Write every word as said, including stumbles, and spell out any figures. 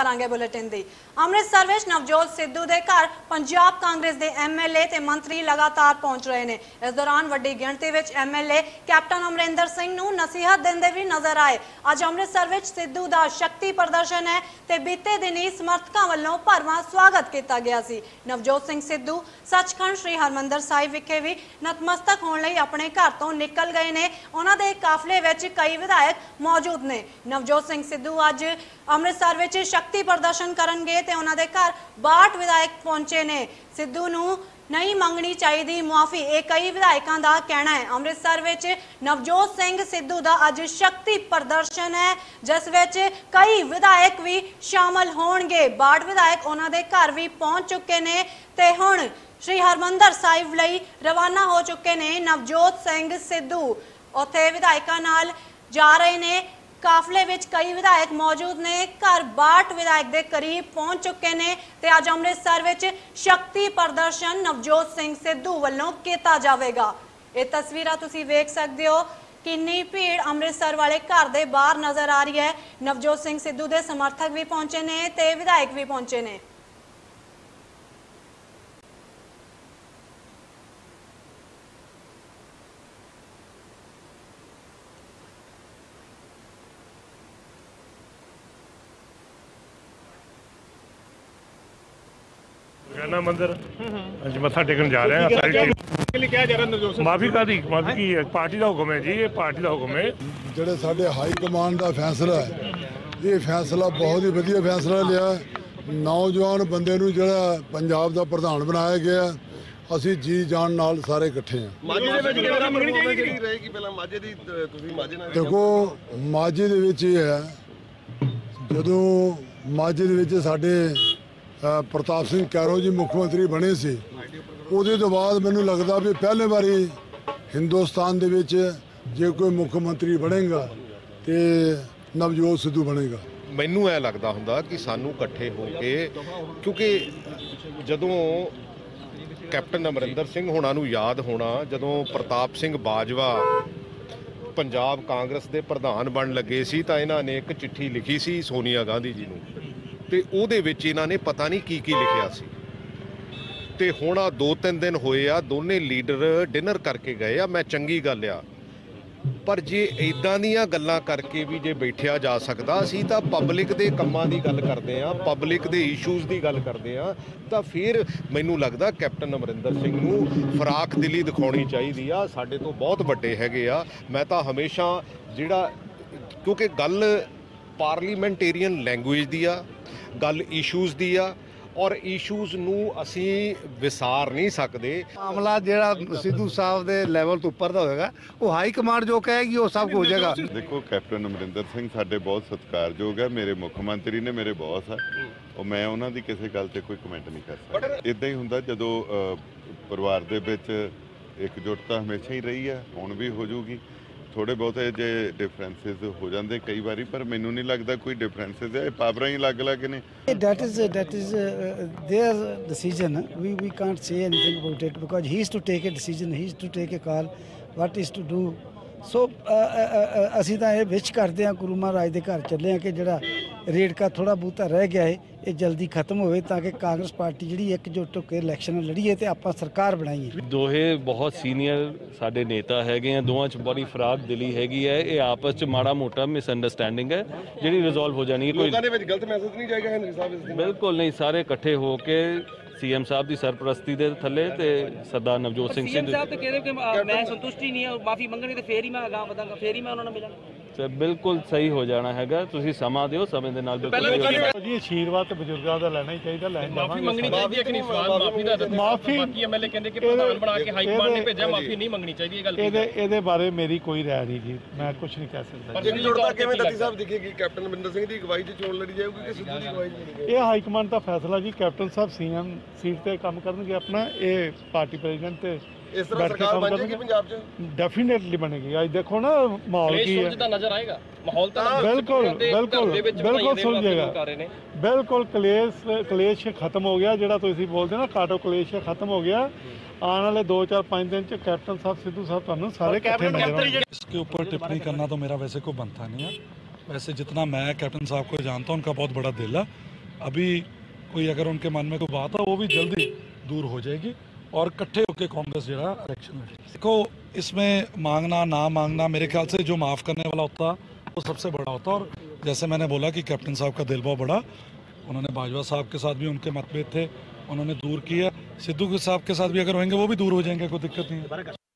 करांगे बुलेटिन दी। अमृतसर विच नवजोत सिद्धू दे घर पंजाब कांग्रेस दे एम एल ए ते मंत्री लगातार पहुंच रहे ने। इस दौरान वड्डी गिणती विच M L A captain Amarinder Singh नूं नसीहत दिंदे भी नजर आए। अज अमृतसर विच सिद्धू दा शक्ति प्रदर्शन है ते बीते दिनी समर्थकां वल्लों भरवां स्वागत किया गया सी। नवजोत सिंह सिद्धू सचखंड श्री हरमंदर साहिब विखे भी नतमस्तक होने लई अपने घर तो निकल गए ने। उन्हां दे काफले विच कई विधायक मौजूद ने। नवजोत सिंह सिद्धू अज अमृतसर विच शक्ति प्रदर्शन करनगे ते उन्हां दे घर बाहठ विधायक पहुंचे ने। सिद्धू नूं नहीं मंगनी चाहिए मुआफी, ये कई विधायकों का कहना है। अमृतसर विच नवजोत सिंह सिद्धू का अज शक्ति प्रदर्शन है जिस विच कई विधायक भी शामिल होणगे। बाहठ विधायक उन्होंने घर भी पहुंच चुके ने ते हुण श्री हरमंदर साहिब लई रवाना हो चुके ने। नवजोत सिंह सिद्धू उत्थे विधायकों नाल जा रहे ने। काफले विच कई विधायक मौजूद ने। घर बाहठ विधायक के करीब पहुंच चुके ने ते अज अमृतसर विच शक्ति प्रदर्शन नवजोत सिंह सिद्धू वल्लों किया जाएगा। ये तस्वीरां तुसीं वेख सकते हो किन्नी भीड़ अमृतसर वाले घर के बाहर नजर आ रही है। नवजोत सिंह सिद्धू के समर्थक भी पहुंचे ने ते विधायक भी पहुंचे ने। मंदिर अज मत्था टेकन जा रहे हैं। माफी का दी माफी की पार्टी का हुक्म है जी, ये पार्टी का हुक्म है। ਜਿਹੜੇ ਸਾਡੇ ਹਾਈ ਕਮਾਂਡ ਦਾ ਫੈਸਲਾ ਹੈ, ਇਹ ਫੈਸਲਾ ਬਹੁਤ ਹੀ ਵਧੀਆ ਫੈਸਲਾ ਲਿਆ। ਨੌਜਵਾਨ ਬੰਦੇ ਨੂੰ ਜਿਹੜਾ ਪੰਜਾਬ ਦਾ ਪ੍ਰਧਾਨ ਬਣਾਇਆ ਗਿਆ, ਅਸੀਂ ਜੀ ਜਾਨ ਨਾਲ ਸਾਰੇ ਇਕੱਠੇ ਹਾਂ। ਦੇਖੋ ਮਾਝੇ ਦੇ ਵਿੱਚ ਇਹ ਹੈ, ਜਦੋਂ ਮਾਝੇ ਦੇ ਵਿੱਚ ਸਾਡੇ प्रताप सिंह कैरो जी मुख्यमंत्री बने से उहदे तो बाद मैनू लगता भी पहले बारी हिंदुस्तान दे विच जे कोई मुख्यमंत्री बनेगा तो नवजोत सिद्धू बनेगा। मैनू ऐ लगता हुंदा कि सानू इकट्ठे हो के, क्योंकि जदों कैप्टन अमरिंदर सिंह होना नू याद होना जदों प्रताप सिंह बाजवा पंजाब कांग्रेस के प्रधान बन लगे सी तां इन्हां ने एक चिट्ठी लिखी सी सोनिया गांधी जी नू ते ਉਹਦੇ ਵਿੱਚ ਇਹਨਾਂ ਨੇ पता नहीं की की लिखिया सी। ते ਹੁਣ ਆ दो तीन दिन होए आ दोने लीडर डिनर करके गए आ। मैं चंगी गल आ, पर जे इदां दीयां गल्लां करके भी जे बैठिया जा सकदा सी तां पब्लिक दे कंमां दी गल करदे आ, पब्लिक दे इशूज़ दी गल करदे आ, तां फिर मैनू लगदा कैप्टन अमरिंदर सिंह नूं फराख दिली दिखाउणी चाहीदी आ। साडे तो बहुत वड्डे हैगे आ। मैं तां हमेशा जिहड़ा, क्योंकि गल पार्लीमेंटेरियन लैंगुएज दी आ, गल इशूज़ दी आ, और इशूज़ नूं असी विसार नहीं सकते। मामला जिहड़ा सिद्धू साहब दे लैवल तो उपर दा होएगा, वो हाई कमांड जो कहेगी वो सब हो जाएगा। देखो कैप्टन अमरिंदर सिंह साडे बहुत सत्कारयोग है, मेरे मुख्यमंत्री ने, मेरे बॉस है, और मैं उन्हां दी किसी गल ते कोई कमेंट नहीं कर सकदा। इदां ही हुंदा जदों परिवार दे विच एकजुटता हमेशा ही रही है, हुण भी हो जूगी। थोड़े बहुत जे डिफरेंसिस हो जाते कई बारी, पर मैनू नहीं लगता कोई डिफरेंसिस है, पावर ही अलग अलग ने। That is that is uh, their decision. We we can't say anything about it because he is to take a decision. He is to take a call. What is to do? So ਅਸੀਂ ਤਾਂ ਇਹ ਵਿਸ਼ ਕਰਦੇ ਹਾਂ ਗੁਰੂ ਮਹਾਰਾਜ ਦੇ ਘਰ ਚੱਲੇ ਹਾਂ ਕਿ ਜਿਹੜਾ ਰੇੜਕਾ ਥੋੜਾ ਬਹੁਤਾ ਰਹਿ ਗਿਆ ਹੈ ਇਹ ਜਲਦੀ ਖਤਮ ਹੋਵੇ ਤਾਂ ਕਿ ਕਾਂਗਰਸ ਪਾਰਟੀ ਜਿਹੜੀ ਇਕਜੁੱਟ ਹੋ ਕੇ ਇਲੈਕਸ਼ਨ ਲੜੀਏ ਤੇ ਆਪਾਂ ਸਰਕਾਰ ਬਣਾਈਏ। ਦੋਹੇ ਬਹੁਤ ਸੀਨੀਅਰ ਸਾਡੇ ਨੇਤਾ ਹੈਗੇ ਆ, ਦੋਵਾਂ 'ਚ ਬੜੀ ਫਰਾਕ ਦਿਲੀ ਹੈਗੀ ਹੈ। ਇਹ ਆਪਸ 'ਚ ਮਾੜਾ ਮੋਟਾ ਮਿਸਅੰਡਰਸਟੈਂਡਿੰਗ ਹੈ ਜਿਹੜੀ ਰਿਜ਼ੋਲਵ ਹੋ ਜਾਣੀ ਹੈ। ਕੋਈ ਲੋਕਾਂ ਦੇ ਵਿੱਚ ਗਲਤ ਮੈਸੇਜ ਨਹੀਂ ਜਾਏਗਾ ਹੈਨਰੀ ਸਾਹਿਬ ਇਸ ਦੇ? ਬਿਲਕੁਲ ਨਹੀਂ, ਸਾਰੇ ਇਕੱਠੇ ਹੋ ਕੇ सीएम साहब की सरपरस्ती के थले ते सरदार नवजोत सिंह सिद्धू साहब तो कह रहे कि मैं संतुष्ट ही नहीं है, माफी मंगनी तो फिर ही मैं अगां वधांगा, फिर ही मैं उन्होंने मिलांगा। तो बिल्कुल सही हो जाना हैगा, तुसीं समा दिओ, समय दे नाल बिल्कुल जी आशीर्वाद तो बजुर्गों का लेना ही चाहिए। लैन माफी मंगनी चाहिए कि नहीं? सवाल माफी दा माफी बाकी एमएलए कहंदे कि प्रधान बना के हाई कमांड ने भेजा, माफी नहीं मंगनी चाहिए। ये गल ਇਹਦੇ ਇਹਦੇ ਬਾਰੇ ਮੇਰੀ ਕੋਈ ਰਾਏ ਨਹੀਂ ਜੀ, ਮੈਂ ਕੁਝ ਨਹੀਂ ਕਹਿ ਸਕਦਾ। ਪਰ ਜਿਹੜੀ ਜੁੜਦਾ ਕਿਵੇਂ ਦਤੀ ਸਾਹਿਬ ਦਿਖੇਗੀ? ਕੈਪਟਨ ਅਮਰਿੰਦਰ ਸਿੰਘ ਦੀ ਅਗਵਾਈ 'ਚ ਚੋਣ ਲੜੀ ਜਾਊਗੀ ਕਿ ਸਿੱਧੂ ਦੀ ਅਗਵਾਈ 'ਚ ਲੜੀ ਜਾਊਗੀ? ਇਹ ਹਾਈ ਕਮਾਂਡ ਦਾ ਫੈਸਲਾ ਜੀ। ਕੈਪਟਨ ਸਾਹਿਬ ਸੀਐਮ ਸੀਟ ਤੇ ਕੰਮ ਕਰਨਗੇ ਆਪਣਾ, ਇਹ ਪਾर्टी प्रेजिडेंट ਤੇ इस तरह सरकार बन जाएगी पंजाब च? डेफिनेटली बनेगी। आज देखो ना माहौल की है, नजर आएगा माहौल तो बिल्कुल बिल्कुल बिल्कुल समझेगा, बिल्कुल कलेश कलेश खत्म हो गया। जो तुम बोलते ना काटो कलेश खत्म हो गया। आने वाले दो चार पाँच दिन च कैप्टन साहब सिद्धू साहब तुहानू सारे इकट्ठे मिलेंगे। इसके ऊपर टिप्पणी करना तो मेरा वैसे कोई बनता नहीं है। वैसे जितना मैं कैप्टन साहब को जानता हूँ उनका बहुत बड़ा दिल है, अभी कोई अगर उनके मन में कोई बात है वो भी जल्दी दूर हो जाएगी और इकट्ठे होकर कांग्रेस जो है इलेक्शन में। देखो इसमें मांगना ना मांगना मेरे ख्याल से जो माफ़ करने वाला होता वो सबसे बड़ा होता। और जैसे मैंने बोला कि कैप्टन साहब का दिल बहुत बड़ा, उन्होंने बाजवा साहब के साथ भी उनके मतभेद थे, उन्होंने दूर किया। सिद्धू के साहब के साथ भी अगर होंगे वो भी दूर हो जाएंगे, कोई दिक्कत नहीं है।